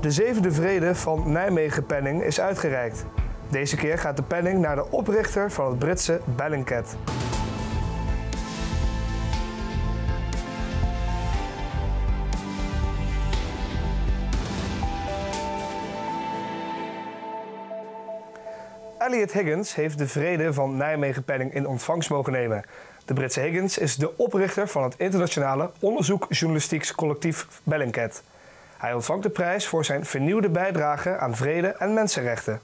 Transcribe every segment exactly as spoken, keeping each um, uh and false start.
De zevende vrede van Nijmegen penning is uitgereikt. Deze keer gaat de penning naar de oprichter van het Britse Bellingcat. Elliot Higgins heeft de vrede van Nijmegen penning in ontvangst mogen nemen. De Britse Higgins is de oprichter van het internationale onderzoekjournalistiek collectief Bellingcat. Hij ontvangt de prijs voor zijn vernieuwde bijdrage aan vrede en mensenrechten.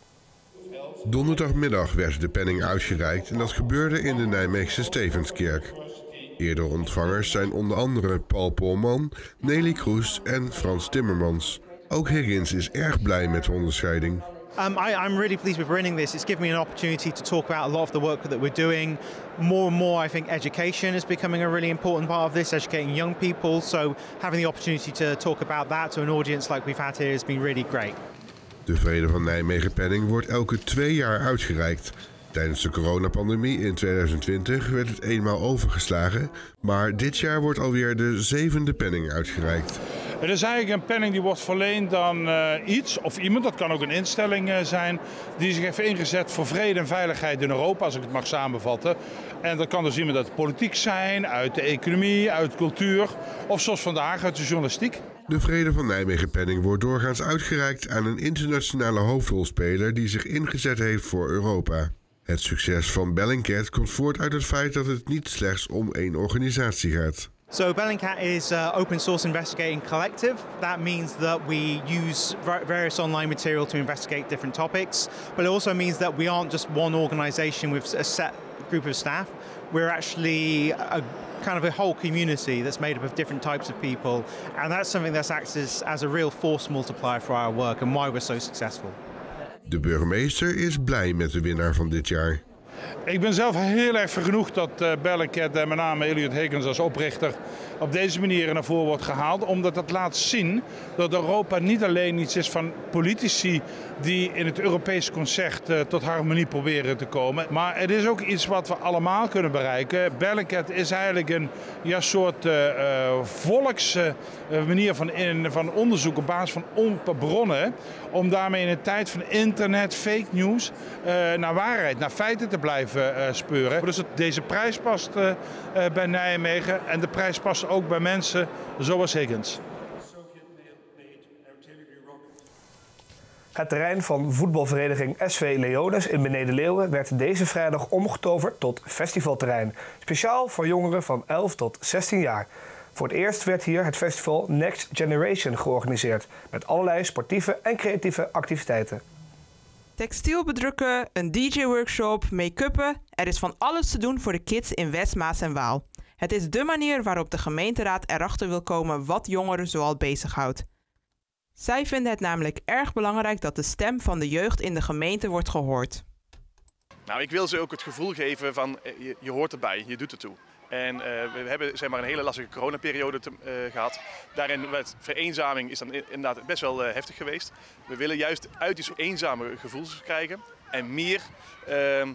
Donderdagmiddag werd de penning uitgereikt en dat gebeurde in de Nijmeegse Stevenskerk. Eerdere ontvangers zijn onder andere Paul Polman, Nelly Kroes en Frans Timmermans. Ook Higgins is erg blij met de onderscheiding. Um, I, I'm really pleased with winning this. It's given me an opportunity to talk about a lot of the work that we're doing. More and more, I think education is becoming a really important part of this, educating young people. So having the opportunity to talk about that to an audience like we've had here has been really great. De vrede van Nijmegen penning wordt elke twee jaar uitgereikt. Tijdens de coronapandemie in tweeduizend twintig werd het eenmaal overgeslagen, maar dit jaar wordt alweer de zevende penning uitgereikt. Het is eigenlijk een penning die wordt verleend aan uh, iets of iemand, dat kan ook een instelling uh, zijn, die zich heeft ingezet voor vrede en veiligheid in Europa, als ik het mag samenvatten. En dat kan dus iemand uit de politiek zijn, uit de economie, uit cultuur of zoals vandaag uit de journalistiek. De vrede van Nijmegen penning wordt doorgaans uitgereikt aan een internationale hoofdrolspeler die zich ingezet heeft voor Europa. Het succes van Bellingcat komt voort uit het feit dat het niet slechts om één organisatie gaat. So Bellingcat is an open source investigating collective. That means that we use various online material to investigate different topics. But it also means that we aren't just one organization with a set group of staff. We're actually a kind of a whole community that's made up of different types of people. And that's something that acts as, as a real force multiplier for our work and why we're so successful. De burgemeester is blij met de winnaar van dit jaar. Ik ben zelf heel erg vergenoegd dat uh, Bellingcat en met name Elliot Higgins als oprichter op deze manier naar voren wordt gehaald. Omdat dat laat zien dat Europa niet alleen iets is van politici die in het Europees concert uh, tot harmonie proberen te komen. Maar het is ook iets wat we allemaal kunnen bereiken. Bellingcat is eigenlijk een ja, soort uh, uh, volks uh, manier van, in, van onderzoek op basis van open bronnen. Om daarmee in een tijd van internet, fake news, uh, naar waarheid, naar feiten te blijven uh, speuren. Dus het, deze prijs past uh, uh, bij Nijmegen en de prijs past ook bij mensen zoals Higgins. Het terrein van voetbalvereniging S V Leones in Beneden-Leeuwen werd deze vrijdag omgetoverd tot festivalterrein. Speciaal voor jongeren van elf tot zestien jaar. Voor het eerst werd hier het festival Next Generation georganiseerd. Met allerlei sportieve en creatieve activiteiten. Textiel bedrukken, een D J-workshop, make-uppen. Er is van alles te doen voor de kids in West Maas en Waal. Het is dé manier waarop de gemeenteraad erachter wil komen wat jongeren zoal bezighoudt. Zij vinden het namelijk erg belangrijk dat de stem van de jeugd in de gemeente wordt gehoord. Nou, ik wil ze ook het gevoel geven van je, je hoort erbij, je doet ertoe. En uh, we hebben zeg maar, een hele lastige coronaperiode te, uh, gehad. Daarin werd vereenzaming is dan inderdaad best wel uh, heftig geweest. We willen juist uit die eenzame gevoelens krijgen en meer uh,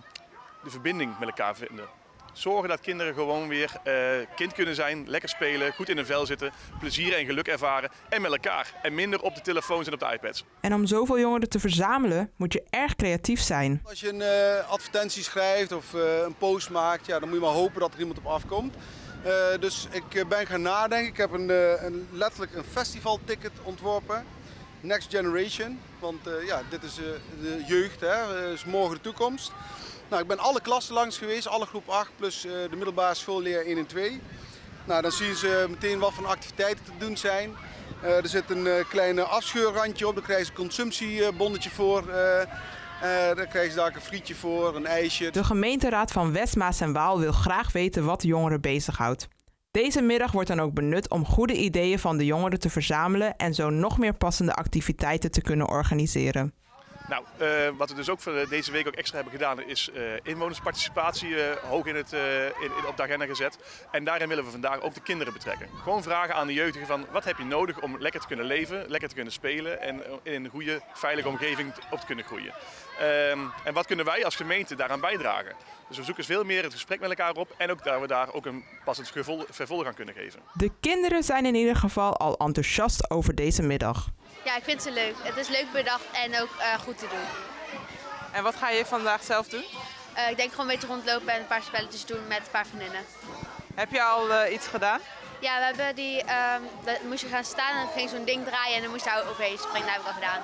de verbinding met elkaar vinden. Zorgen dat kinderen gewoon weer uh, kind kunnen zijn, lekker spelen, goed in hun vel zitten, plezier en geluk ervaren en met elkaar. En minder op de telefoons en op de iPads. En om zoveel jongeren te verzamelen moet je erg creatief zijn. Als je een uh, advertentie schrijft of uh, een post maakt, ja, dan moet je maar hopen dat er iemand op afkomt. Uh, dus ik uh, ben gaan nadenken. Ik heb een, uh, een, letterlijk een festivalticket ontworpen. Next Generation. Want uh, ja, dit is uh, de jeugd, hè, uh, is morgen de toekomst. Nou, ik ben alle klassen langs geweest, alle groep acht plus uh, de middelbare schoolleer één en twee. Nou, dan zien ze meteen wat voor activiteiten te doen zijn. Uh, er zit een uh, klein afscheurrandje op, daar krijgen ze een consumptiebonnetje voor. Uh, uh, daar krijgen ze daar een frietje voor, een ijsje. De gemeenteraad van West Maas en Waal wil graag weten wat de jongeren bezighoudt. Deze middag wordt dan ook benut om goede ideeën van de jongeren te verzamelen en zo nog meer passende activiteiten te kunnen organiseren. Nou, uh, wat we dus ook voor deze week ook extra hebben gedaan is uh, inwonersparticipatie uh, hoog in het, uh, in, in, op de agenda gezet. En daarin willen we vandaag ook de kinderen betrekken. Gewoon vragen aan de jeugdigen van wat heb je nodig om lekker te kunnen leven, lekker te kunnen spelen en in een goede, veilige omgeving op te kunnen groeien. Um, en wat kunnen wij als gemeente daaraan bijdragen? Dus we zoeken veel meer het gesprek met elkaar op en ook dat we daar ook een passend vervolg aan kunnen geven. De kinderen zijn in ieder geval al enthousiast over deze middag. Ja, ik vind ze leuk. Het is leuk bedacht en ook uh, goed te doen. En wat ga je vandaag zelf doen? Uh, ik denk gewoon een beetje rondlopen en een paar spelletjes doen met een paar vriendinnen. Heb je al uh, iets gedaan? Ja, we hebben die, um, dan moest je gaan staan en dan ging zo'n ding draaien en dan moest je daar overheen springen. Dat heb ik al gedaan.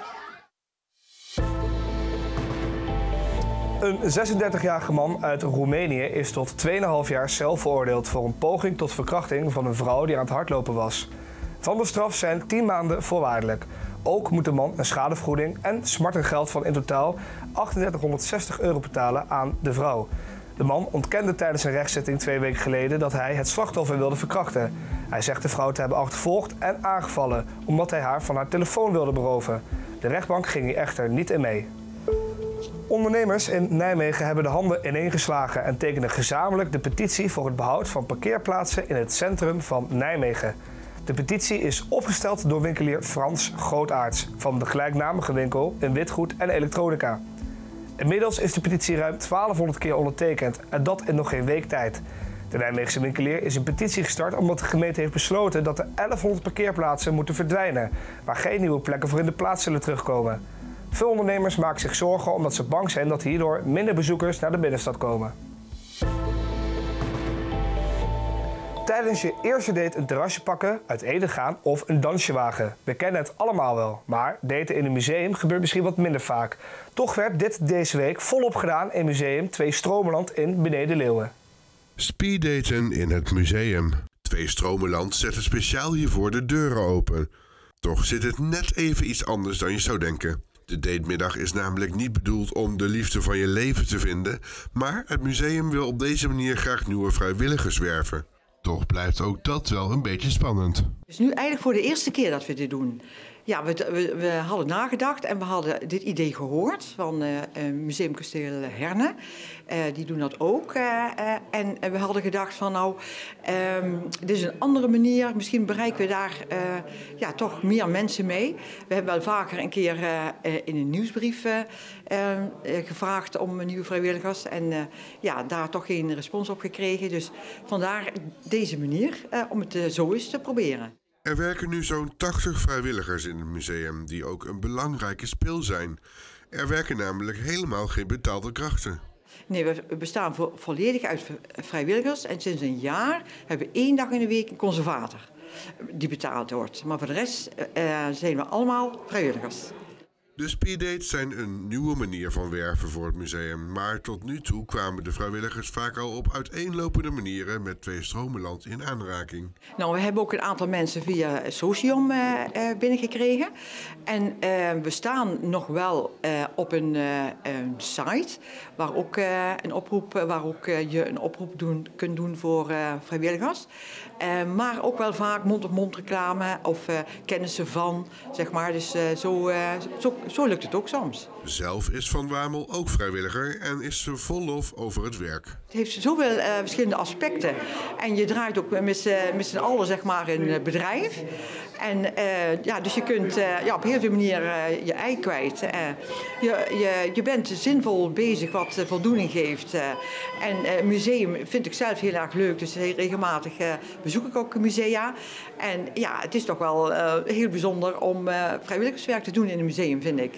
Een zesendertigjarige man uit Roemenië is tot twee komma vijf jaar cel veroordeeld voor een poging tot verkrachting van een vrouw die aan het hardlopen was. Van de straf zijn tien maanden voorwaardelijk. Ook moet de man een schadevergoeding en smartengeld van in totaal achtduizend euro betalen aan de vrouw. De man ontkende tijdens een rechtszitting twee weken geleden dat hij het slachtoffer wilde verkrachten. Hij zegt de vrouw te hebben achtervolgd en aangevallen omdat hij haar van haar telefoon wilde beroven. De rechtbank ging hier echter niet in mee. Ondernemers in Nijmegen hebben de handen ineengeslagen en tekenen gezamenlijk de petitie voor het behoud van parkeerplaatsen in het centrum van Nijmegen. De petitie is opgesteld door winkelier Frans Grootaerts van de gelijknamige winkel in witgoed en elektronica. Inmiddels is de petitie ruim twaalfhonderd keer ondertekend en dat in nog geen week tijd. De Nijmeegse winkelier is een petitie gestart omdat de gemeente heeft besloten dat er elfhonderd parkeerplaatsen moeten verdwijnen, waar geen nieuwe plekken voor in de plaats zullen terugkomen. Veel ondernemers maken zich zorgen omdat ze bang zijn dat hierdoor minder bezoekers naar de binnenstad komen. Tijdens je eerste date een terrasje pakken, uit eten gaan of een dansje wagen. We kennen het allemaal wel, maar daten in een museum gebeurt misschien wat minder vaak. Toch werd dit deze week volop gedaan in museum Twee Stromenland in Beneden-Leeuwen. Speeddaten in het museum. Twee Stromenland zetten speciaal hiervoor de deuren open. Toch zit het net even iets anders dan je zou denken. De datemiddag is namelijk niet bedoeld om de liefde van je leven te vinden, maar het museum wil op deze manier graag nieuwe vrijwilligers werven. Toch blijft ook dat wel een beetje spannend. Het is nu eigenlijk voor de eerste keer dat we dit doen. Ja, we, we, we hadden nagedacht en we hadden dit idee gehoord van uh, Museumkasteel Herne. Uh, die doen dat ook. Uh, uh, en we hadden gedacht van nou, um, dit is een andere manier. Misschien bereiken we daar uh, ja, toch meer mensen mee. We hebben wel vaker een keer uh, uh, in een nieuwsbrief uh, uh, gevraagd om nieuwe vrijwilligers. En uh, ja, daar toch geen respons op gekregen. Dus vandaar deze manier uh, om het uh, zo eens te proberen. Er werken nu zo'n tachtig vrijwilligers in het museum die ook een belangrijke spil zijn. Er werken namelijk helemaal geen betaalde krachten. Nee, we bestaan vo volledig uit vrijwilligers en sinds een jaar hebben we één dag in de week een conservator die betaald wordt. Maar voor de rest uh, zijn we allemaal vrijwilligers. De speeddates zijn een nieuwe manier van werven voor het museum, maar tot nu toe kwamen de vrijwilligers vaak al op uiteenlopende manieren met Twee Stromenland in aanraking. Nou, we hebben ook een aantal mensen via Socium uh, uh, binnengekregen. En uh, we staan nog wel uh, op een, uh, een site waar ook, uh, een oproep, waar ook uh, je een oproep doen, kunt doen voor uh, vrijwilligers. Uh, maar ook wel vaak mond-op-mond reclame of uh, kennissen van, zeg maar. Dus uh, zo, uh, zo, zo lukt het ook soms. Zelf is Van Wamel ook vrijwilliger en is ze vol lof over het werk. Het heeft zoveel uh, verschillende aspecten. En je draait ook met, uh, met z'n allen zeg maar, een uh, bedrijf. En uh, ja, dus je kunt uh, ja, op heel veel manieren uh, je ei kwijt. Uh, je, je, je bent zinvol bezig wat uh, voldoening geeft. Uh, en uh, museum vind ik zelf heel erg leuk. Dus heel regelmatig uh, bezoek ik ook musea. En ja, het is toch wel uh, heel bijzonder om uh, vrijwilligerswerk te doen in een museum, vind ik.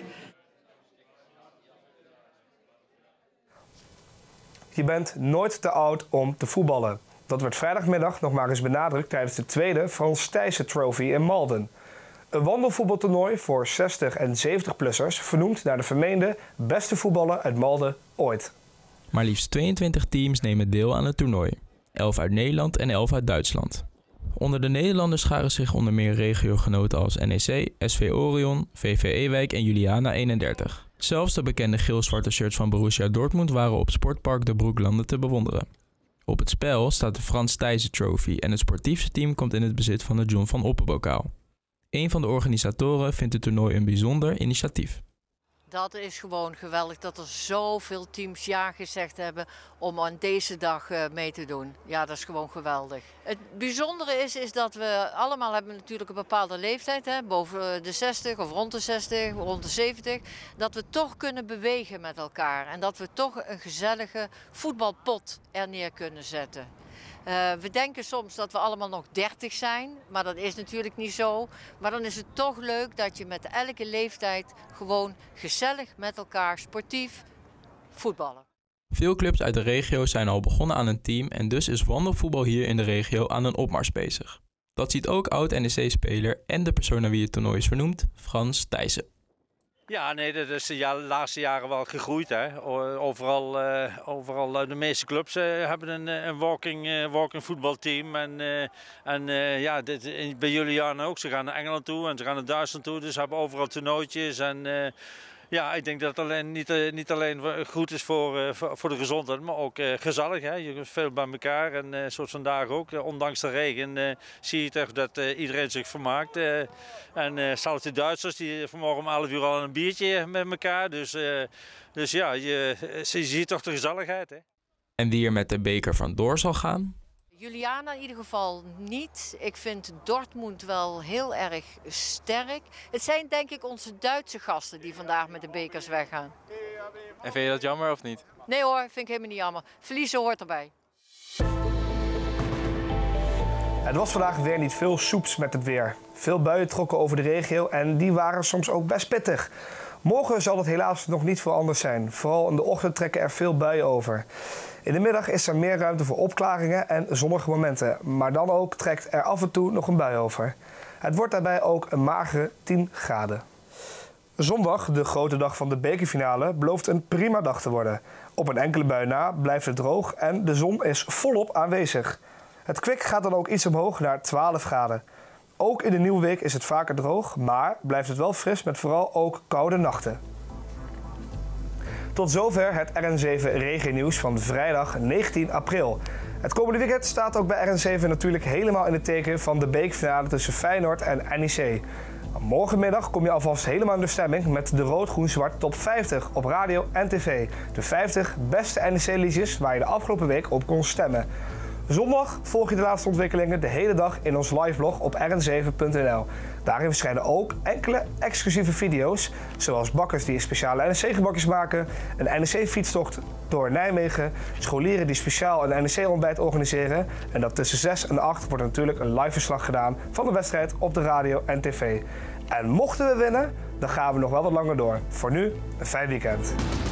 Je bent nooit te oud om te voetballen. Dat werd vrijdagmiddag nog maar eens benadrukt tijdens de tweede Frans Thijssen Trophy in Malden. Een wandelvoetbaltoernooi voor zestig- en zeventig-plussers vernoemd naar de vermeende beste voetballer uit Malden ooit. Maar liefst tweeëntwintig teams nemen deel aan het toernooi. elf uit Nederland en elf uit Duitsland. Onder de Nederlanders scharen zich onder meer regiogenoten als N E C, S V Orion, V V Ewijk en Juliana eenendertig. Zelfs de bekende geel-zwarte shirts van Borussia Dortmund waren op Sportpark de Broeklanden te bewonderen. Op het spel staat de Frans Thijssen Trophy en het sportiefste team komt in het bezit van de John van Oppen-bokaal. Een van de organisatoren vindt het toernooi een bijzonder initiatief. Dat is gewoon geweldig dat er zoveel teams ja gezegd hebben om aan deze dag mee te doen. Ja, dat is gewoon geweldig. Het bijzondere is, is dat we allemaal hebben natuurlijk een bepaalde leeftijd, hè, boven de zestig of rond de zestig, rond de zeventig. Dat we toch kunnen bewegen met elkaar en dat we toch een gezellige voetbalpot er neer kunnen zetten. Uh, we denken soms dat we allemaal nog dertig zijn, maar dat is natuurlijk niet zo. Maar dan is het toch leuk dat je met elke leeftijd gewoon gezellig met elkaar sportief voetballen. Veel clubs uit de regio zijn al begonnen aan een team en dus is wandelvoetbal hier in de regio aan een opmars bezig. Dat ziet ook oud-N E C-speler en de persoon naar wie het toernooi is vernoemd, Frans Thijssen. Ja, nee, dat is de laatste jaren wel gegroeid. Hè. Overal, uh, overal de meeste clubs uh, hebben een, een walking, uh, walking voetbalteam. En, uh, en uh, ja, dit, bij Juliana ook. Ze gaan naar Engeland toe en ze gaan naar Duitsland toe. Dus ze hebben overal toernooitjes. En, uh, ja, ik denk dat het alleen, niet, uh, niet alleen goed is voor, uh, voor de gezondheid, maar ook uh, gezellig. Hè. Je kunt veel bij elkaar en uh, zoals vandaag ook, uh, ondanks de regen, uh, zie je toch dat uh, iedereen zich vermaakt. Uh, en uh, zelfs de Duitsers, die vanmorgen om elf uur al een biertje met elkaar. Dus, uh, dus ja, je, je ziet toch de gezelligheid. Hè. En wie er met de beker vandoor zal gaan? Juliana in ieder geval niet. Ik vind Dortmund wel heel erg sterk. Het zijn denk ik onze Duitse gasten die vandaag met de bekers weggaan. En vind je dat jammer of niet? Nee hoor, vind ik helemaal niet jammer. Verliezen hoort erbij. Het was vandaag weer niet veel soeps met het weer. Veel buien trokken over de regio en die waren soms ook best pittig. Morgen zal het helaas nog niet veel anders zijn. Vooral in de ochtend trekken er veel buien over. In de middag is er meer ruimte voor opklaringen en zonnige momenten. Maar dan ook trekt er af en toe nog een bui over. Het wordt daarbij ook een magere tien graden. Zondag, de grote dag van de bekerfinale, belooft een prima dag te worden. Op een enkele bui na blijft het droog en de zon is volop aanwezig. Het kwik gaat dan ook iets omhoog naar twaalf graden. Ook in de nieuwe week is het vaker droog, maar blijft het wel fris met vooral ook koude nachten. Tot zover het R N zeven Regionieuws van vrijdag negentien april. Het komende weekend staat ook bij R N zeven natuurlijk helemaal in het teken van de bekerfinale tussen Feyenoord en N E C. Morgenmiddag kom je alvast helemaal in de stemming met de Rood-Groen-Zwart Top vijftig op radio en tv. De vijftig beste N E C-liedjes waar je de afgelopen week op kon stemmen. Zondag volg je de laatste ontwikkelingen de hele dag in ons liveblog op r n zeven punt n l. Daarin verschijnen ook enkele exclusieve video's, zoals bakkers die speciale N E C-gebakjes maken, een N E C-fietstocht door Nijmegen, scholieren die speciaal een N E C-ontbijt organiseren en dat tussen zes en acht wordt natuurlijk een live verslag gedaan van de wedstrijd op de radio en tv. En mochten we winnen, dan gaan we nog wel wat langer door. Voor nu, een fijn weekend.